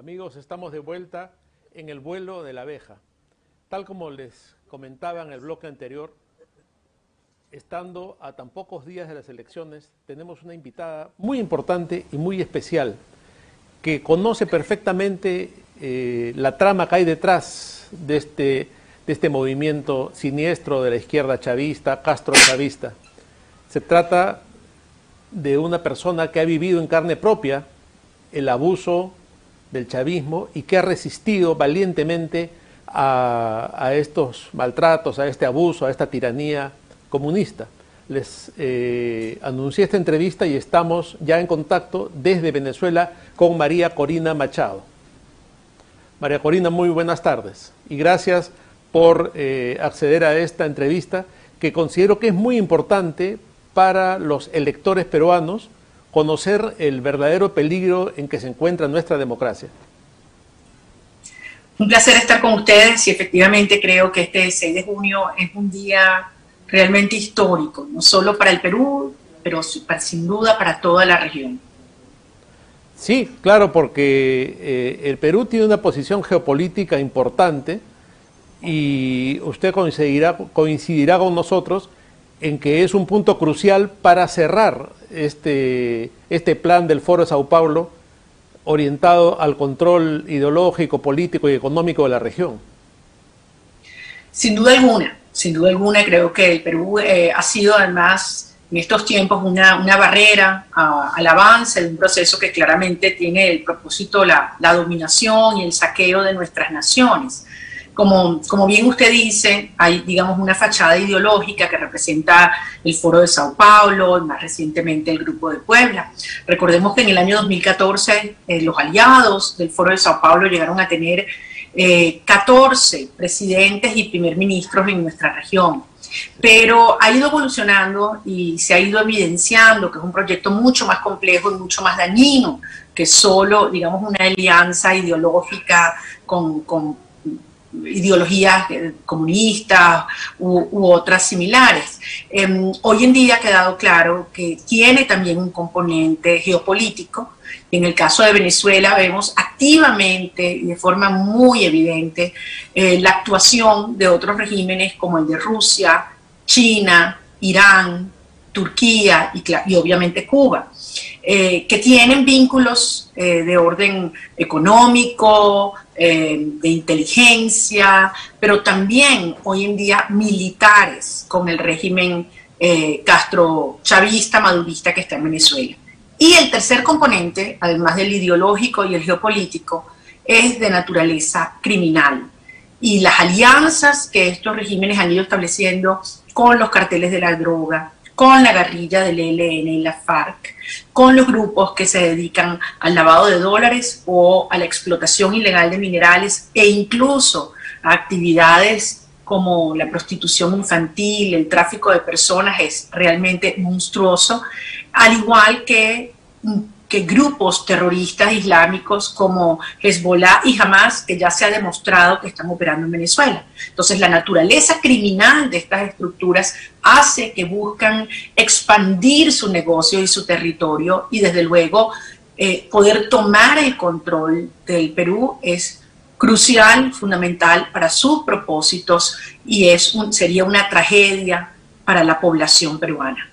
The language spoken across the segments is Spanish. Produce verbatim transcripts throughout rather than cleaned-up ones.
Amigos, estamos de vuelta en el vuelo de la abeja. Tal como les comentaba en el bloque anterior, estando a tan pocos días de las elecciones, tenemos una invitada muy importante y muy especial, que conoce perfectamente eh, la trama que hay detrás de este, de este movimiento siniestro de la izquierda chavista, Castro chavista. Se trata de una persona que ha vivido en carne propia el abuso del chavismo y que ha resistido valientemente a, a estos maltratos, a este abuso, a esta tiranía comunista. Les eh, anuncié esta entrevista y estamos ya en contacto desde Venezuela con María Corina Machado. María Corina, muy buenas tardes y gracias por eh, acceder a esta entrevista que considero que es muy importante para los electores peruanos conocer el verdadero peligro en que se encuentra nuestra democracia. Un placer estar con ustedes y efectivamente creo que este seis de junio es un día realmente histórico, no solo para el Perú, pero sin duda para toda la región. Sí, claro, porque eh, el Perú tiene una posición geopolítica importante y usted coincidirá, coincidirá con nosotros en que es un punto crucial para cerrar este, este plan del Foro de Sao Paulo orientado al control ideológico, político y económico de la región. Sin duda alguna, sin duda alguna creo que el Perú eh, ha sido además en estos tiempos una, una barrera a, al avance de un proceso que claramente tiene el propósito la, la dominación y el saqueo de nuestras naciones. Como, como bien usted dice, hay, digamos, una fachada ideológica que representa el Foro de Sao Paulo, más recientemente el Grupo de Puebla. Recordemos que en el año dos mil catorce eh, los aliados del Foro de Sao Paulo llegaron a tener eh, catorce presidentes y primer ministros en nuestra región. Pero ha ido evolucionando y se ha ido evidenciando que es un proyecto mucho más complejo y mucho más dañino que solo, digamos, una alianza ideológica con... con ideologías comunistas u, u otras similares. Eh, hoy en día ha quedado claro que tiene también un componente geopolítico. En el caso de Venezuela vemos activamente y de forma muy evidente eh, la actuación de otros regímenes como el de Rusia, China, Irán, Turquía y, y obviamente Cuba, eh, que tienen vínculos eh, de orden económico, eh, de inteligencia, pero también hoy en día militares con el régimen eh, Castro-chavista, madurista que está en Venezuela. Y el tercer componente, además del ideológico y el geopolítico, es de naturaleza criminal. Y las alianzas que estos regímenes han ido estableciendo con los carteles de la droga, con la guerrilla del E L N y la FARC, con los grupos que se dedican al lavado de dólares o a la explotación ilegal de minerales e incluso a actividades como la prostitución infantil, el tráfico de personas es realmente monstruoso, al igual que, que grupos terroristas islámicos como Hezbollah y Hamas, que ya se ha demostrado que están operando en Venezuela. Entonces la naturaleza criminal de estas estructuras hace que buscan expandir su negocio y su territorio y desde luego eh, poder tomar el control del Perú es crucial, fundamental para sus propósitos y es un, sería una tragedia para la población peruana.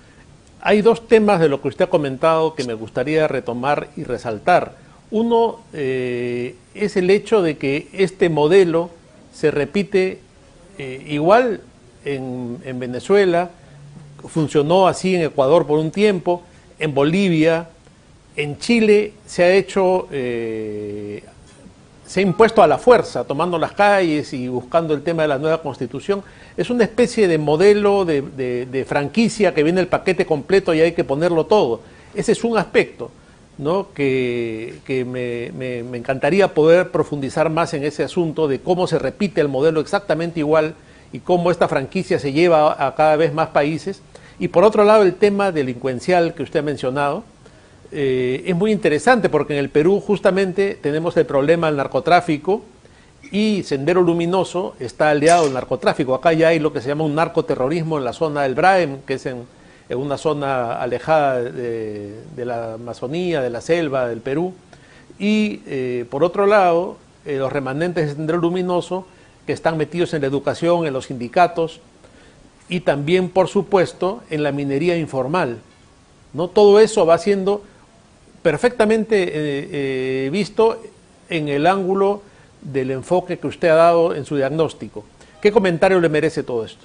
Hay dos temas de lo que usted ha comentado que me gustaría retomar y resaltar. Uno eh, es el hecho de que este modelo se repite eh, igual en, en Venezuela, funcionó así en Ecuador por un tiempo, en Bolivia, en Chile se ha hecho, eh, se ha impuesto a la fuerza, tomando las calles y buscando el tema de la nueva constitución. Es una especie de modelo de, de, de franquicia que viene el paquete completo y hay que ponerlo todo. Ese es un aspecto, ¿no? que, que me, me, me encantaría poder profundizar más en ese asunto de cómo se repite el modelo exactamente igual y cómo esta franquicia se lleva a cada vez más países. Y por otro lado el tema delincuencial que usted ha mencionado, eh, es muy interesante porque en el Perú justamente tenemos el problema del narcotráfico y Sendero Luminoso está aliado al narcotráfico. Acá ya hay lo que se llama un narcoterrorismo en la zona del Braem, que es en, en una zona alejada de, de la Amazonía, de la selva del Perú, y eh, por otro lado, eh, los remanentes de Sendero Luminoso que están metidos en la educación, en los sindicatos y también, por supuesto, en la minería informal, ¿no? Todo eso va siendo perfectamente eh, eh, visto en el ángulo del enfoque que usted ha dado en su diagnóstico. ¿Qué comentario le merece todo esto?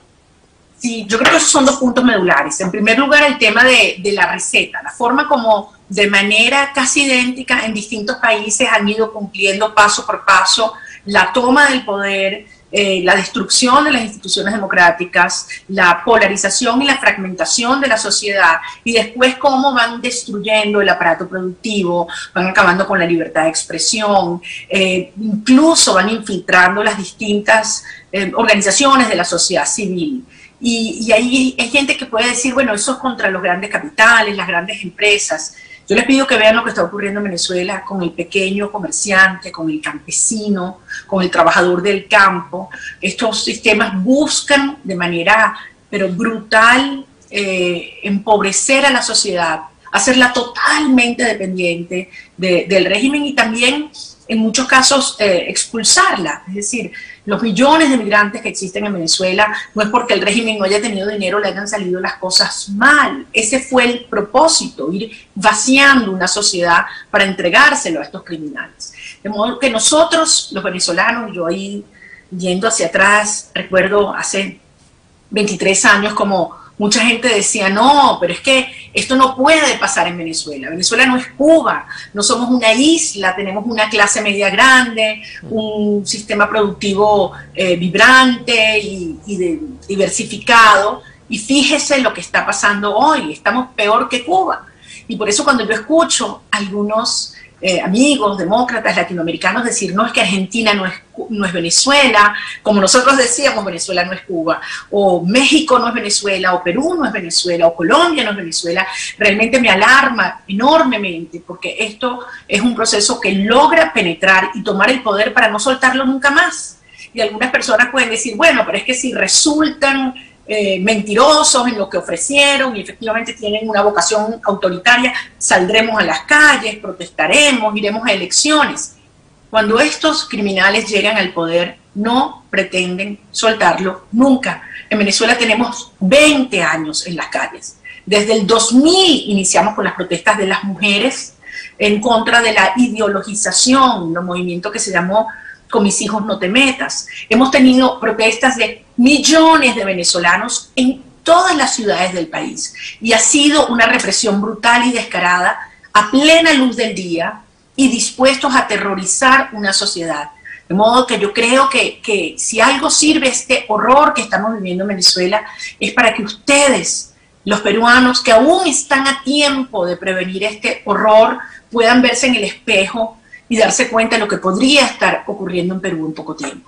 Sí, yo creo que esos son dos puntos medulares. En primer lugar, el tema de, de la receta, la forma como de manera casi idéntica en distintos países han ido cumpliendo paso por paso la toma del poder, eh, la destrucción de las instituciones democráticas, la polarización y la fragmentación de la sociedad, y después cómo van destruyendo el aparato productivo, van acabando con la libertad de expresión, eh, incluso van infiltrando las distintas eh, organizaciones de la sociedad civil. Y, y ahí hay gente que puede decir, bueno, eso es contra los grandes capitales, las grandes empresas. Yo les pido que vean lo que está ocurriendo en Venezuela con el pequeño comerciante, con el campesino, con el trabajador del campo. Estos sistemas buscan de manera pero brutal eh, empobrecer a la sociedad, hacerla totalmente dependiente de, del régimen y también en muchos casos eh, expulsarla. Es decir, los millones de migrantes que existen en Venezuela no es porque el régimen no haya tenido dinero, le hayan salido las cosas mal. Ese fue el propósito, ir vaciando una sociedad para entregárselo a estos criminales. De modo que nosotros, los venezolanos, yo ahí yendo hacia atrás, recuerdo hace veintitrés años como mucha gente decía, no, pero es que esto no puede pasar en Venezuela. Venezuela no es Cuba, no somos una isla, tenemos una clase media grande, un sistema productivo eh, vibrante y, y de, diversificado. Y fíjese lo que está pasando hoy, estamos peor que Cuba. Y por eso cuando yo escucho a algunos eh, amigos demócratas latinoamericanos decir, no, es que Argentina no es, no es Venezuela, como nosotros decíamos, Venezuela no es Cuba, o México no es Venezuela, o Perú no es Venezuela, o Colombia no es Venezuela, realmente me alarma enormemente, porque esto es un proceso que logra penetrar y tomar el poder para no soltarlo nunca más. Y algunas personas pueden decir, bueno, pero es que si resultan Eh, mentirosos en lo que ofrecieron y efectivamente tienen una vocación autoritaria, saldremos a las calles, protestaremos, iremos a elecciones. Cuando estos criminales llegan al poder, no pretenden soltarlo nunca. En Venezuela tenemos veinte años en las calles. Desde el dos mil iniciamos con las protestas de las mujeres en contra de la ideologización, un movimiento que se llamó Con mis hijos no te metas. Hemos tenido protestas de millones de venezolanos en todas las ciudades del país y ha sido una represión brutal y descarada a plena luz del día y dispuestos a aterrorizar una sociedad. De modo que yo creo que, que si algo sirve este horror que estamos viviendo en Venezuela es para que ustedes, los peruanos que aún están a tiempo de prevenir este horror, puedan verse en el espejo y darse cuenta de lo que podría estar ocurriendo en Perú en poco tiempo.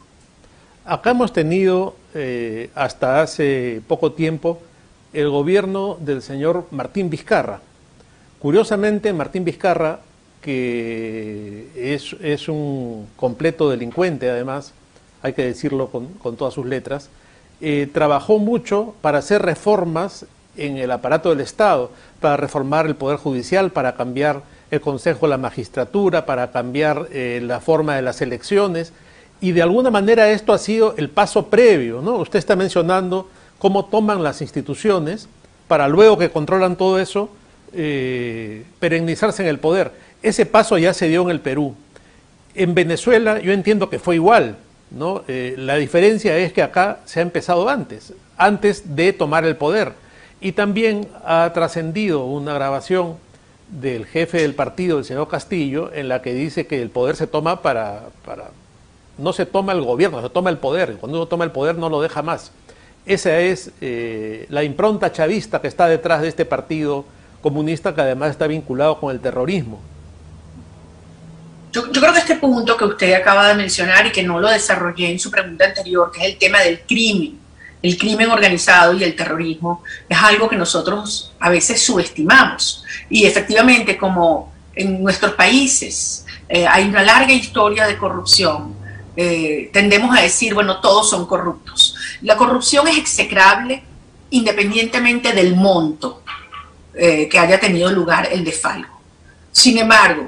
Acá hemos tenido, eh, hasta hace poco tiempo, el gobierno del señor Martín Vizcarra. Curiosamente, Martín Vizcarra, que es, es un completo delincuente además, hay que decirlo con, con todas sus letras, eh, trabajó mucho para hacer reformas en el aparato del Estado, para reformar el Poder Judicial, para cambiar el Consejo de la Magistratura, para cambiar eh, la forma de las elecciones, y de alguna manera esto ha sido el paso previo, ¿no? Usted está mencionando cómo toman las instituciones para luego que controlan todo eso, eh, perennizarse en el poder. Ese paso ya se dio en el Perú. En Venezuela yo entiendo que fue igual, ¿no? Eh, la diferencia es que acá se ha empezado antes, antes de tomar el poder. Y también ha trascendido una grabación del jefe del partido, el señor Castillo, en la que dice que el poder se toma para, para... no se toma el gobierno, se toma el poder. Cuando uno toma el poder no lo deja más. Esa es eh, la impronta chavista que está detrás de este partido comunista, que además está vinculado con el terrorismo. Yo, yo creo que este punto que usted acaba de mencionar y que no lo desarrollé en su pregunta anterior, que es el tema del crimen, el crimen organizado y el terrorismo, es algo que nosotros a veces subestimamos. Y efectivamente, como en nuestros países eh, hay una larga historia de corrupción, eh, tendemos a decir, bueno, todos son corruptos. La corrupción es execrable independientemente del monto eh, que haya tenido lugar el desfalco. Sin embargo,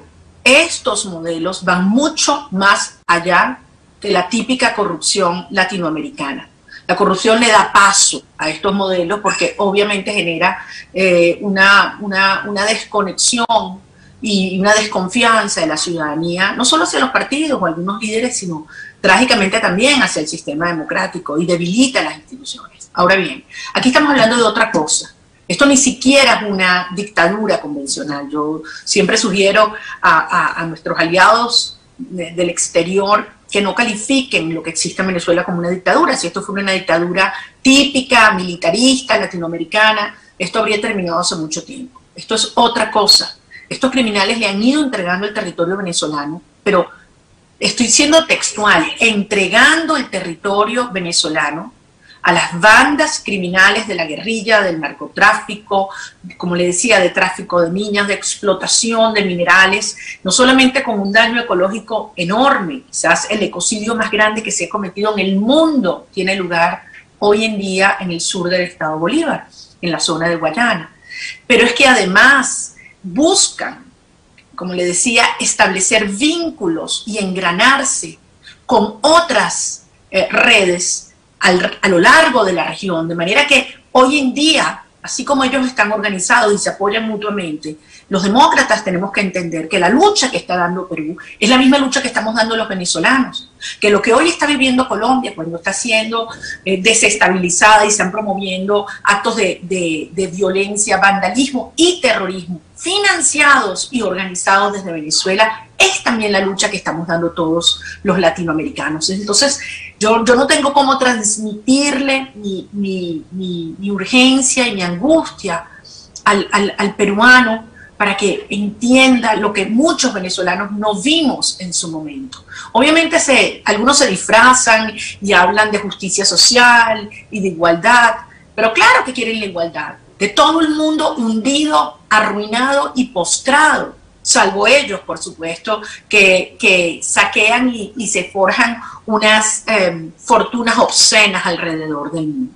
estos modelos van mucho más allá de la típica corrupción latinoamericana. La corrupción le da paso a estos modelos porque obviamente genera eh, una, una, una desconexión y una desconfianza de la ciudadanía, no solo hacia los partidos o algunos líderes, sino trágicamente también hacia el sistema democrático, y debilita las instituciones. Ahora bien, aquí estamos hablando de otra cosa. Esto ni siquiera es una dictadura convencional. Yo siempre sugiero a, a, a nuestros aliados de, del exterior que no califiquen lo que existe en Venezuela como una dictadura. Si esto fuera una dictadura típica, militarista, latinoamericana, esto habría terminado hace mucho tiempo. Esto es otra cosa. Estos criminales le han ido entregando el territorio venezolano, pero estoy siendo textual, entregando el territorio venezolano a las bandas criminales de la guerrilla, del narcotráfico, como le decía, de tráfico de niñas, de explotación de minerales, no solamente con un daño ecológico enorme, quizás el ecocidio más grande que se ha cometido en el mundo tiene lugar hoy en día en el sur del estado Bolívar, en la zona de Guayana. Pero es que además buscan, como le decía, establecer vínculos y engranarse con otras eh, redes al, a lo largo de la región, de manera que hoy en día, así como ellos están organizados y se apoyan mutuamente, los demócratas tenemos que entender que la lucha que está dando Perú es la misma lucha que estamos dando los venezolanos, que lo que hoy está viviendo Colombia, cuando está siendo eh, desestabilizada y se están promoviendo actos de, de, de violencia, vandalismo y terrorismo, financiados y organizados desde Venezuela, es también la lucha que estamos dando todos los latinoamericanos. Entonces, yo, yo no tengo cómo transmitirle mi, mi, mi, mi urgencia y mi angustia al, al, al peruano para que entienda lo que muchos venezolanos no vimos en su momento. Obviamente se, algunos se disfrazan y hablan de justicia social y de igualdad, pero claro que quieren la igualdad de todo el mundo hundido, arruinado y postrado, salvo ellos, por supuesto, que, que saquean y, y se forjan unas eh, fortunas obscenas alrededor del mundo.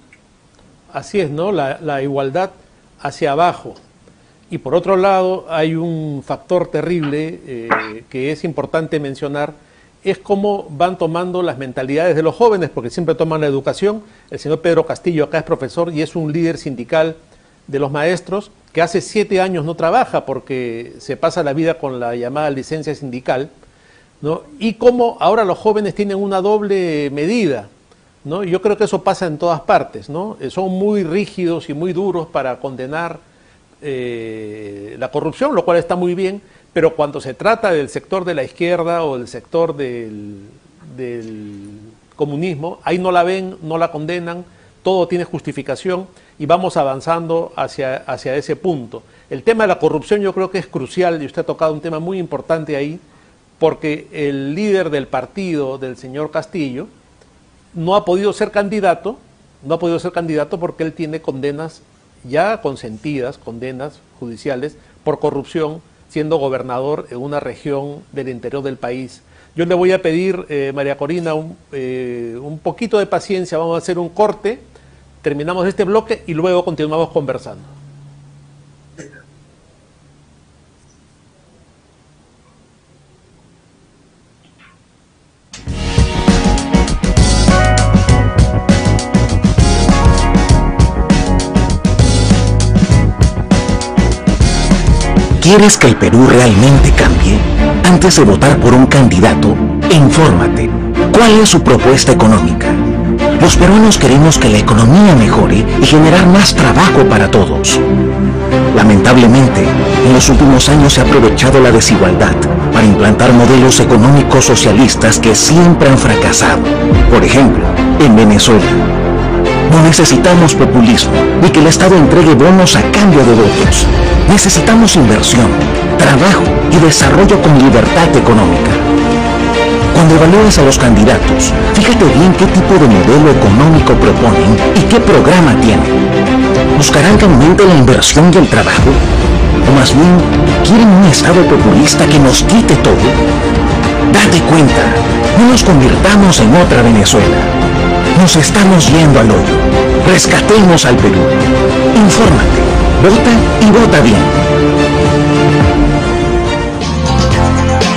Así es, ¿no? La, la igualdad hacia abajo. Y por otro lado, hay un factor terrible eh, que es importante mencionar, es cómo van tomando las mentalidades de los jóvenes, porque siempre toman la educación. El señor Pedro Castillo acá es profesor y es un líder sindical de los maestros que hace siete años no trabaja porque se pasa la vida con la llamada licencia sindical, ¿no? Y cómo ahora los jóvenes tienen una doble medida, ¿no? Yo creo que eso pasa en todas partes, ¿no? Son muy rígidos y muy duros para condenar eh, la corrupción, lo cual está muy bien, pero cuando se trata del sector de la izquierda o del sector del, del comunismo, ahí no la ven, no la condenan, todo tiene justificación y vamos avanzando hacia, hacia ese punto. El tema de la corrupción yo creo que es crucial y usted ha tocado un tema muy importante ahí, porque el líder del partido del señor Castillo no ha podido ser candidato, no ha podido ser candidato porque él tiene condenas ya consentidas, condenas judiciales por corrupción, siendo gobernador en una región del interior del país. Yo le voy a pedir, eh, María Corina, un, eh, un poquito de paciencia, vamos a hacer un corte, terminamos este bloque y luego continuamos conversando. ¿Quieres que el Perú realmente cambie? Antes de votar por un candidato, infórmate. ¿Cuál es su propuesta económica? Los peruanos queremos que la economía mejore y generar más trabajo para todos. Lamentablemente, en los últimos años se ha aprovechado la desigualdad para implantar modelos económicos socialistas que siempre han fracasado. Por ejemplo, en Venezuela. No necesitamos populismo ni que el Estado entregue bonos a cambio de votos. Necesitamos inversión, trabajo y desarrollo con libertad económica. Cuando evalúes a los candidatos, fíjate bien qué tipo de modelo económico proponen y qué programa tienen. ¿Buscarán que aumente la inversión y el trabajo? ¿O más bien, quieren un Estado populista que nos quite todo? Date cuenta, no nos convirtamos en otra Venezuela. Nos estamos yendo al hoyo. Rescatemos al Perú. Infórmate, vota y vota bien.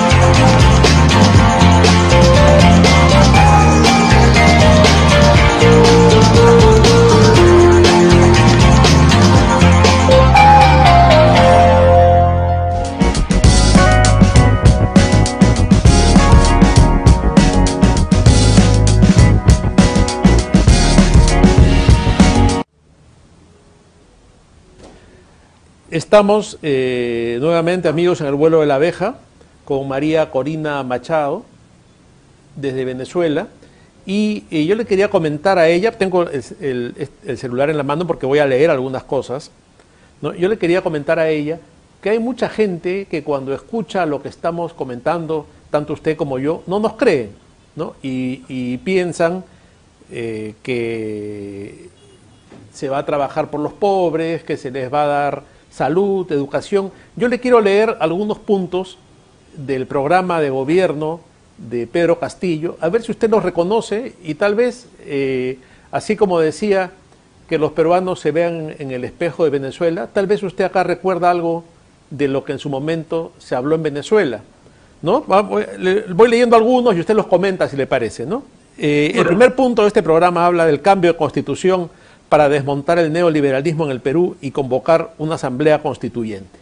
Estamos eh, nuevamente, amigos, en el vuelo de la abeja con María Corina Machado desde Venezuela, y, y yo le quería comentar a ella, tengo el, el, el celular en la mano porque voy a leer algunas cosas, ¿no? Yo le quería comentar a ella que hay mucha gente que cuando escucha lo que estamos comentando, tanto usted como yo, no nos creen, ¿no? Y, y piensan eh, que se va a trabajar por los pobres, que se les va a dar salud, educación. Yo le quiero leer algunos puntos del programa de gobierno de Pedro Castillo, a ver si usted los reconoce y tal vez, eh, así como decía que los peruanos se vean en el espejo de Venezuela, tal vez usted acá recuerda algo de lo que en su momento se habló en Venezuela, ¿no? Voy leyendo algunos y usted los comenta si le parece, ¿no? Eh, el primer punto de este programa habla del cambio de constitución para desmontar el neoliberalismo en el Perú y convocar una asamblea constituyente.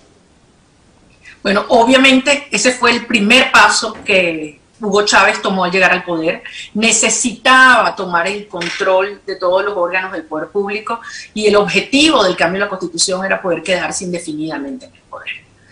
Bueno, obviamente ese fue el primer paso que Hugo Chávez tomó al llegar al poder. Necesitaba tomar el control de todos los órganos del poder público y el objetivo del cambio de la Constitución era poder quedarse indefinidamente en el poder.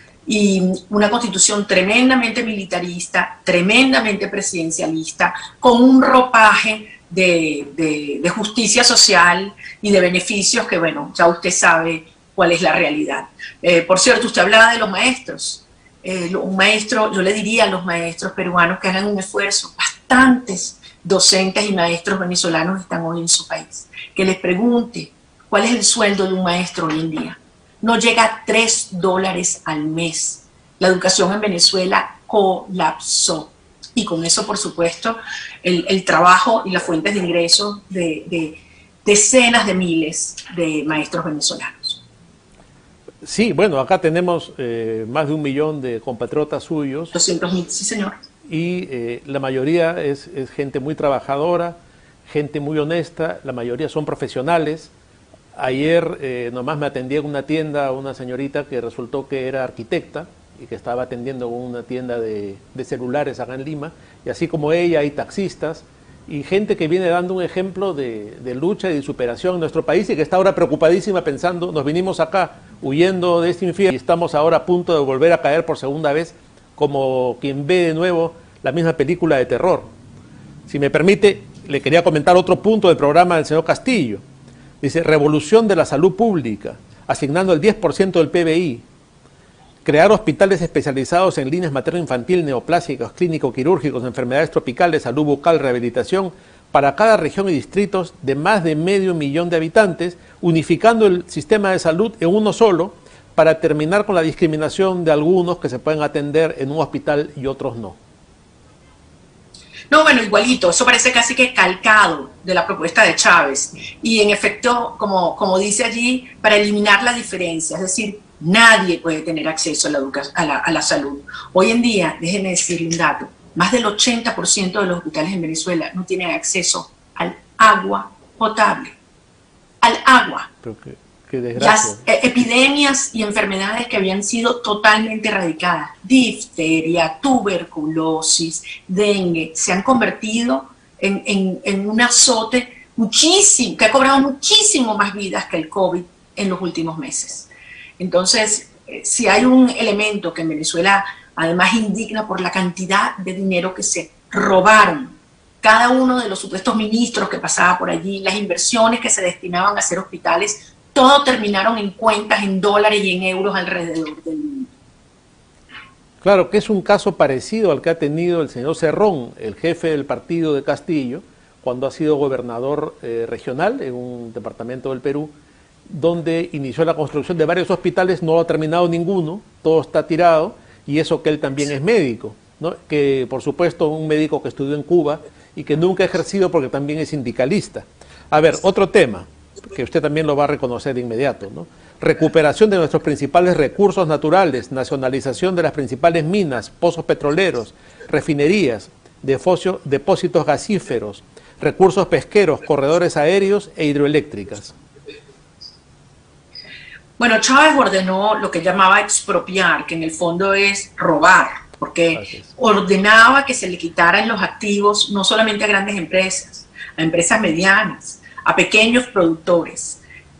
Y una Constitución tremendamente militarista, tremendamente presidencialista, con un ropaje De, de, de justicia social y de beneficios que, bueno, ya usted sabe cuál es la realidad. Eh, por cierto, usted hablaba de los maestros. Eh, un maestro, yo le diría a los maestros peruanos que hagan un esfuerzo. Bastantes docentes y maestros venezolanos están hoy en su país. Que les pregunte cuál es el sueldo de un maestro hoy en día. No llega a tres dólares al mes. La educación en Venezuela colapsó. Y con eso, por supuesto, el, el trabajo y las fuentes de ingresos de, de decenas de miles de maestros venezolanos. Sí, bueno, acá tenemos eh, más de un millón de compatriotas suyos. doscientos mil, sí, señor. Y eh, la mayoría es, es gente muy trabajadora, gente muy honesta, la mayoría son profesionales. Ayer eh, nomás me atendía en una tienda una señorita que resultó que era arquitecta y que estaba atendiendo una tienda de, de celulares acá en Lima, y así como ella hay taxistas y gente que viene dando un ejemplo de, de lucha y de superación en nuestro país y que está ahora preocupadísima pensando, nos vinimos acá huyendo de este infierno y estamos ahora a punto de volver a caer por segunda vez, como quien ve de nuevo la misma película de terror. Si me permite, le quería comentar otro punto del programa del señor Castillo. Dice, revolución de la salud pública, asignando el diez por ciento del P B I, crear hospitales especializados en líneas materno-infantil, neoplásicos, clínico-quirúrgicos, enfermedades tropicales, salud bucal, rehabilitación, para cada región y distritos de más de medio millón de habitantes, unificando el sistema de salud en uno solo, para terminar con la discriminación de algunos que se pueden atender en un hospital y otros no. No, bueno, igualito, eso parece casi que calcado de la propuesta de Chávez. Y en efecto, como, como dice allí, para eliminar la diferencia, es decir, nadie puede tener acceso a la, a, la, a la salud. Hoy en día, déjenme decirle un dato, más del ochenta por ciento de los hospitales en Venezuela no tienen acceso al agua potable. Al agua. Pero qué, qué desgracia. Las eh, epidemias y enfermedades que habían sido totalmente erradicadas, difteria, tuberculosis, dengue, se han convertido en, en, en un azote muchísimo, que ha cobrado muchísimo más vidas que el COVID en los últimos meses. Entonces, eh, si hay un elemento que en Venezuela además indigna por la cantidad de dinero que se robaron, cada uno de los supuestos ministros que pasaba por allí, las inversiones que se destinaban a hacer hospitales, todo terminaron en cuentas en dólares y en euros alrededor del mundo. Claro que es un caso parecido al que ha tenido el señor Cerrón, el jefe del partido de Castillo, cuando ha sido gobernador eh, regional en un departamento del Perú, donde inició la construcción de varios hospitales, no ha terminado ninguno, todo está tirado, y eso que él también es médico, ¿no? Que por supuesto un médico que estudió en Cuba y que nunca ha ejercido porque también es sindicalista. A ver, otro tema, que usted también lo va a reconocer de inmediato, ¿no? Recuperación de nuestros principales recursos naturales, nacionalización de las principales minas, pozos petroleros, refinerías, depósitos gasíferos, recursos pesqueros, corredores aéreos e hidroeléctricas. Bueno, Chávez ordenó lo que llamaba expropiar, que en el fondo es robar, porque ordenaba que se le quitaran los activos no solamente a grandes empresas, a empresas medianas, a pequeños productores.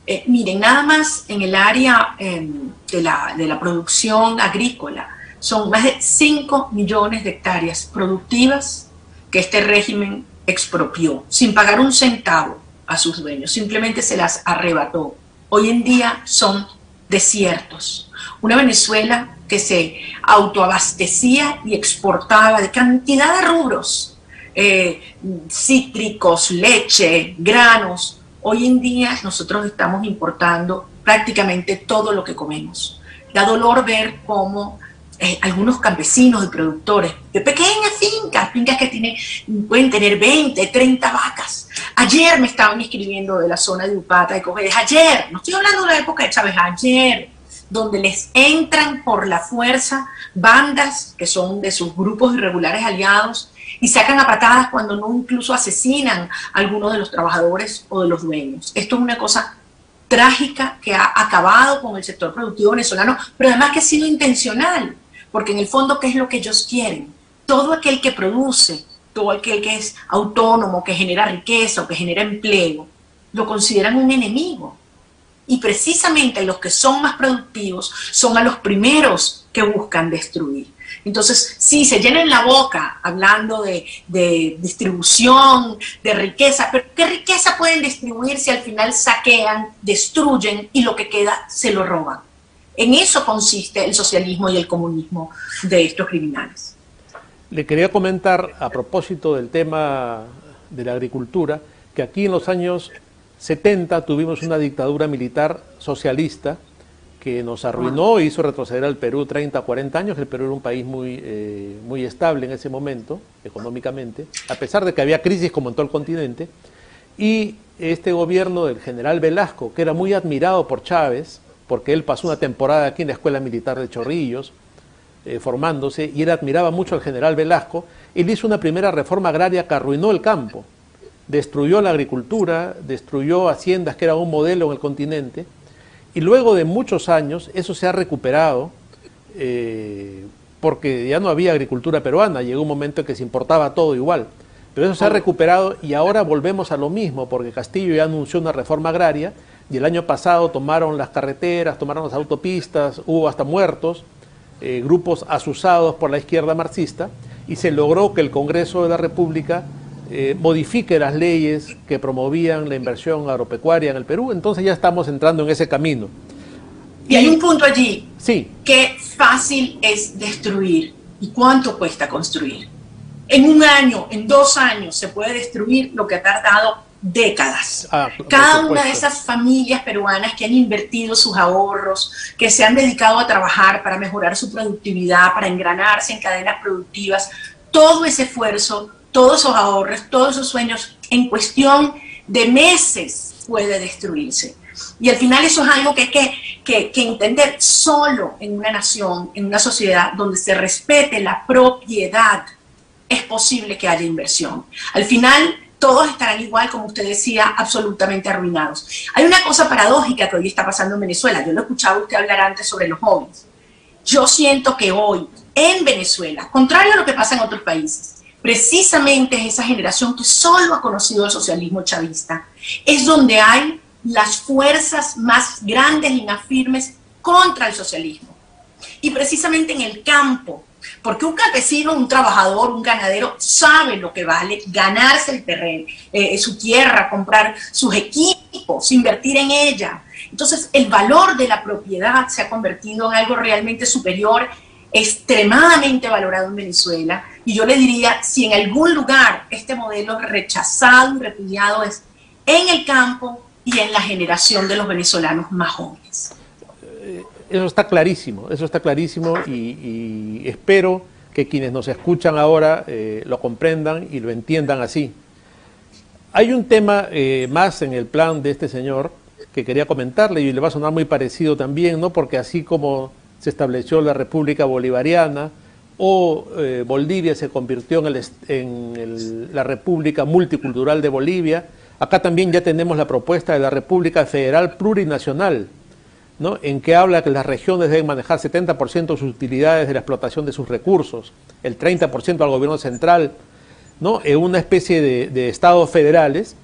Eh, miren, nada más en el área eh, de, la, de la producción agrícola, son más de cinco millones de hectáreas productivas que este régimen expropió, sin pagar un centavo a sus dueños, simplemente se las arrebató. Hoy en día son desiertos. Una Venezuela que se autoabastecía y exportaba de cantidad de rubros, eh, cítricos, leche, granos. Hoy en día nosotros estamos importando prácticamente todo lo que comemos. Da dolor ver cómo eh, algunos campesinos y productores de pequeñas fincas, fincas que tienen, pueden tener veinte, treinta vacas. Ayer me estaban escribiendo de la zona de Upata y Cojedes, ayer, no estoy hablando de la época de Chávez, ayer, donde les entran por la fuerza bandas que son de sus grupos irregulares aliados y sacan a patadas cuando no incluso asesinan a algunos de los trabajadores o de los dueños. Esto es una cosa trágica que ha acabado con el sector productivo venezolano, pero además que ha sido intencional, porque en el fondo, ¿qué es lo que ellos quieren? Todo aquel que produce, todo aquel que es autónomo, que genera riqueza o que genera empleo, lo consideran un enemigo. Y precisamente los que son más productivos son a los primeros que buscan destruir. Entonces, sí, se llenan la boca hablando de, de distribución, de riqueza, pero ¿qué riqueza pueden distribuir si al final saquean, destruyen y lo que queda se lo roban? En eso consiste el socialismo y el comunismo de estos criminales. Le quería comentar, a propósito del tema de la agricultura, que aquí en los años setenta tuvimos una dictadura militar socialista que nos arruinó e hizo retroceder al Perú treinta, cuarenta años. El Perú era un país muy, eh, muy estable en ese momento, económicamente, a pesar de que había crisis como en todo el continente. Y este gobierno del general Velasco, que era muy admirado por Chávez, porque él pasó una temporada aquí en la Escuela Militar de Chorrillos, eh, formándose, y él admiraba mucho al general Velasco, él hizo una primera reforma agraria que arruinó el campo. Destruyó la agricultura, destruyó haciendas que era un modelo en el continente, y luego de muchos años eso se ha recuperado, eh, porque ya no había agricultura peruana, llegó un momento en que se importaba todo igual, pero eso se ha recuperado y ahora volvemos a lo mismo, porque Castillo ya anunció una reforma agraria, y el año pasado tomaron las carreteras, tomaron las autopistas, hubo hasta muertos, eh, grupos asusados por la izquierda marxista, y se logró que el Congreso de la República Eh, modifique las leyes que promovían la inversión agropecuaria en el Perú. Entonces ya estamos entrando en ese camino. Y, y hay un punto allí. Sí. Qué fácil es destruir y cuánto cuesta construir. En un año, en dos años, se puede destruir lo que ha tardado décadas. Ah, Cada una de esas familias peruanas que han invertido sus ahorros, que se han dedicado a trabajar para mejorar su productividad, para engranarse en cadenas productivas, todo ese esfuerzo, todos esos ahorros, todos esos sueños, en cuestión de meses puede destruirse. Y al final eso es algo que hay que, que, que entender solo en una nación, en una sociedad donde se respete la propiedad, es posible que haya inversión. Al final todos estarán igual, como usted decía, absolutamente arruinados. Hay una cosa paradójica que hoy está pasando en Venezuela. Yo lo escuchaba usted hablar antes sobre los jóvenes. Yo siento que hoy, en Venezuela, contrario a lo que pasa en otros países, precisamente es esa generación que solo ha conocido el socialismo chavista, es donde hay las fuerzas más grandes y más firmes contra el socialismo. Y precisamente en el campo, porque un campesino, un trabajador, un ganadero sabe lo que vale ganarse el terreno, eh, su tierra, comprar sus equipos, invertir en ella. Entonces el valor de la propiedad se ha convertido en algo realmente superior, extremadamente valorado en Venezuela, y yo le diría, si en algún lugar este modelo rechazado y repudiado es en el campo y en la generación de los venezolanos más jóvenes. Eso está clarísimo, eso está clarísimo y, y espero que quienes nos escuchan ahora eh, lo comprendan y lo entiendan así. Hay un tema eh, más en el plan de este señor que quería comentarle y le va a sonar muy parecido también, ¿no? Porque así como se estableció la República Bolivariana o eh, Bolivia se convirtió en, el, en el, la República Multicultural de Bolivia, acá también ya tenemos la propuesta de la República Federal Plurinacional, ¿no? En que habla que las regiones deben manejar setenta por ciento de sus utilidades de la explotación de sus recursos, el treinta por ciento al gobierno central, ¿no? En una especie de, de estados federales,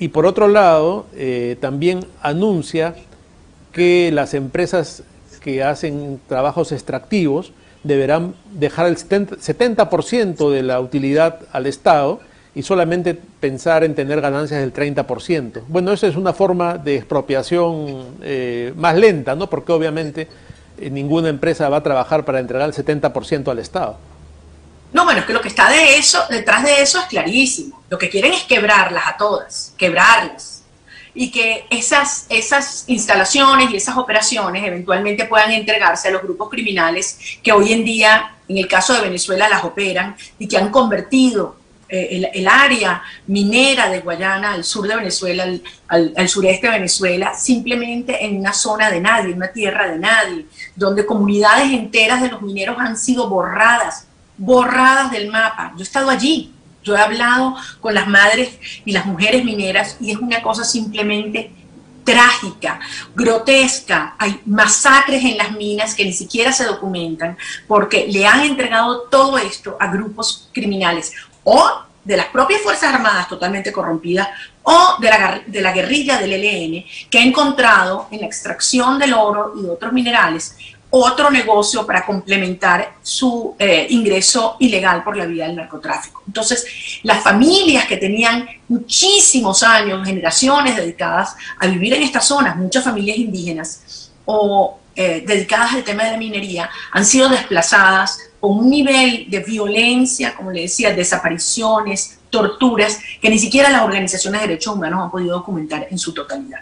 y por otro lado, eh, también anuncia que las empresas que hacen trabajos extractivos deberán dejar el setenta por ciento de la utilidad al Estado y solamente pensar en tener ganancias del treinta por ciento. Bueno, esa es una forma de expropiación eh, más lenta, ¿no? Porque obviamente eh, ninguna empresa va a trabajar para entregar el setenta por ciento al Estado. No, bueno, es que lo que está de eso, detrás de eso es clarísimo. Lo que quieren es quebrarlas a todas, quebrarlas. Y que esas, esas instalaciones y esas operaciones eventualmente puedan entregarse a los grupos criminales que hoy en día, en el caso de Venezuela, las operan y que han convertido eh, el, el área minera de Guayana, al sur de Venezuela, al, al, al sureste de Venezuela, simplemente en una zona de nadie, una tierra de nadie, donde comunidades enteras de los mineros han sido borradas, borradas del mapa. Yo he estado allí, yo he hablado con las madres y las mujeres mineras y es una cosa simplemente trágica, grotesca. Hay masacres en las minas que ni siquiera se documentan porque le han entregado todo esto a grupos criminales o de las propias Fuerzas Armadas totalmente corrompidas o de la, de la guerrilla del E L N que ha encontrado en la extracción del oro y de otros minerales otro negocio para complementar su eh, ingreso ilegal por la vía del narcotráfico. Entonces, las familias que tenían muchísimos años, generaciones dedicadas a vivir en estas zonas, muchas familias indígenas o eh, dedicadas al tema de la minería, han sido desplazadas con un nivel de violencia, como le decía, desapariciones, torturas, que ni siquiera las organizaciones de derechos humanos han podido documentar en su totalidad.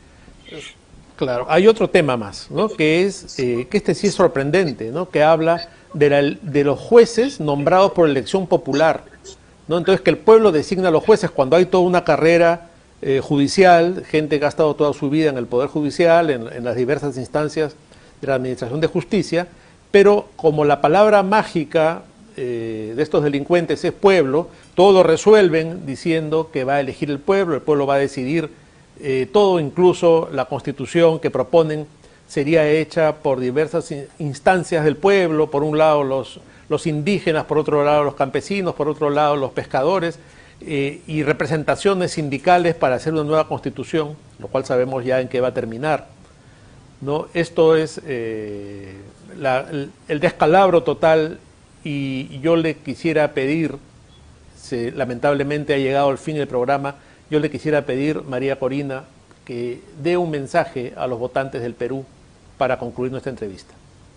Claro, hay otro tema más, ¿no? Que es, eh, que este sí es sorprendente, ¿no? Que habla de, la, de los jueces nombrados por elección popular, ¿no? Entonces que el pueblo designa a los jueces cuando hay toda una carrera eh, judicial, gente que ha estado toda su vida en el Poder Judicial, en, en las diversas instancias de la Administración de Justicia, pero como la palabra mágica eh, de estos delincuentes es pueblo, todo lo resuelven diciendo que va a elegir el pueblo, el pueblo va a decidir. Eh, todo, incluso la constitución que proponen, sería hecha por diversas instancias del pueblo, por un lado los, los indígenas, por otro lado los campesinos, por otro lado los pescadores, eh, y representaciones sindicales para hacer una nueva constitución, lo cual sabemos ya en qué va a terminar, ¿no? Esto es eh, la, el, el descalabro total y yo le quisiera pedir, se, lamentablemente ha llegado al fin del programa, yo le quisiera pedir, María Corina, que dé un mensaje a los votantes del Perú para concluir nuestra entrevista.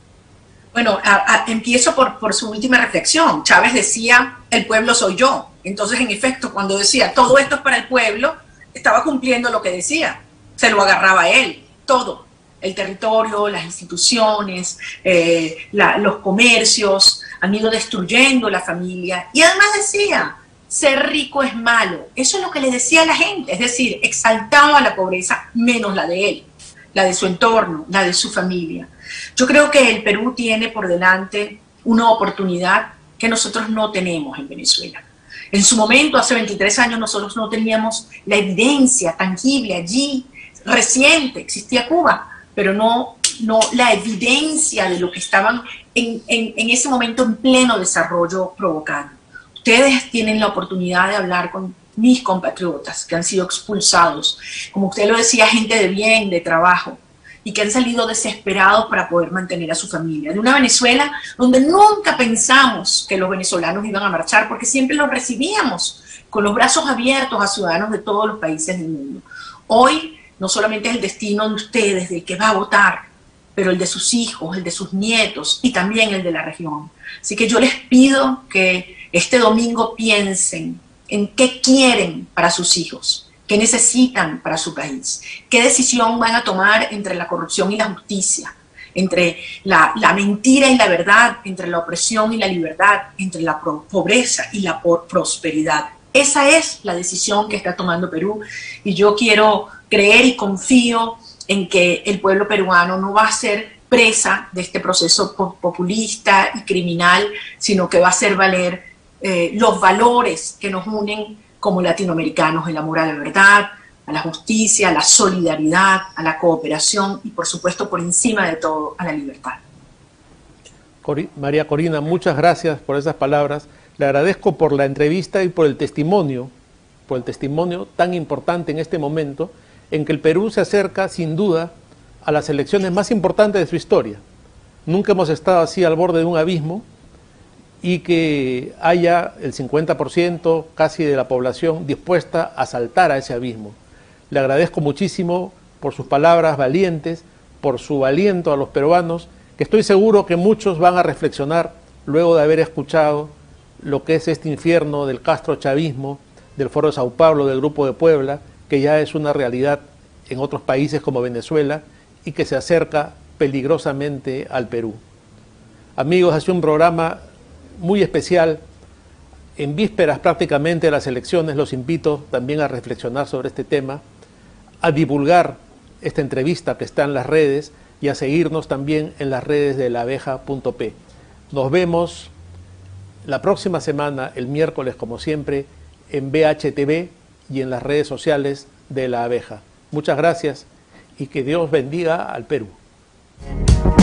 Bueno, a, a, empiezo por, por su última reflexión. Chávez decía, el pueblo soy yo. Entonces, en efecto, cuando decía, todo esto es para el pueblo, estaba cumpliendo lo que decía. Se lo agarraba a él, todo. El territorio, las instituciones, eh, la, los comercios, han ido destruyendo la familia. Y además decía, ser rico es malo. Eso es lo que le decía a la gente, es decir, exaltaba la pobreza menos la de él, la de su entorno, la de su familia. Yo creo que el Perú tiene por delante una oportunidad que nosotros no tenemos en Venezuela. En su momento, hace veintitrés años, nosotros no teníamos la evidencia tangible allí, reciente, existía Cuba, pero no, no la evidencia de lo que estaban en, en, en ese momento en pleno desarrollo provocando. Ustedes tienen la oportunidad de hablar con mis compatriotas que han sido expulsados, como usted lo decía, gente de bien, de trabajo, y que han salido desesperados para poder mantener a su familia. De una Venezuela donde nunca pensamos que los venezolanos iban a marchar, porque siempre los recibíamos con los brazos abiertos a ciudadanos de todos los países del mundo. Hoy no solamente es el destino de ustedes, del que va a votar, pero el de sus hijos, el de sus nietos y también el de la región. Así que yo les pido que este domingo piensen en qué quieren para sus hijos, qué necesitan para su país, qué decisión van a tomar entre la corrupción y la justicia, entre la, la mentira y la verdad, entre la opresión y la libertad, entre la pobreza y la prosperidad. Esa es la decisión que está tomando Perú y yo quiero creer y confío en que el pueblo peruano no va a ser presa de este proceso populista y criminal, sino que va a hacer valer Eh, los valores que nos unen como latinoamericanos, el amor a la verdad, a la justicia, a la solidaridad, a la cooperación y por supuesto por encima de todo a la libertad. Cori- María Corina, muchas gracias por esas palabras. Le agradezco por la entrevista y por el testimonio por el testimonio tan importante en este momento en que el Perú se acerca sin duda a las elecciones más importantes de su historia. Nunca hemos estado así al borde de un abismo, y que haya el cincuenta por ciento casi de la población dispuesta a saltar a ese abismo. Le agradezco muchísimo por sus palabras valientes, por su aliento a los peruanos, que estoy seguro que muchos van a reflexionar luego de haber escuchado lo que es este infierno del castrochavismo, del Foro de Sao Paulo, del Grupo de Puebla, que ya es una realidad en otros países como Venezuela y que se acerca peligrosamente al Perú. Amigos, ha sido un programa muy especial. En vísperas prácticamente de las elecciones, los invito también a reflexionar sobre este tema, a divulgar esta entrevista que está en las redes y a seguirnos también en las redes de la abeja punto pe. Nos vemos la próxima semana, el miércoles como siempre, en B H T V y en las redes sociales de La Abeja. Muchas gracias y que Dios bendiga al Perú.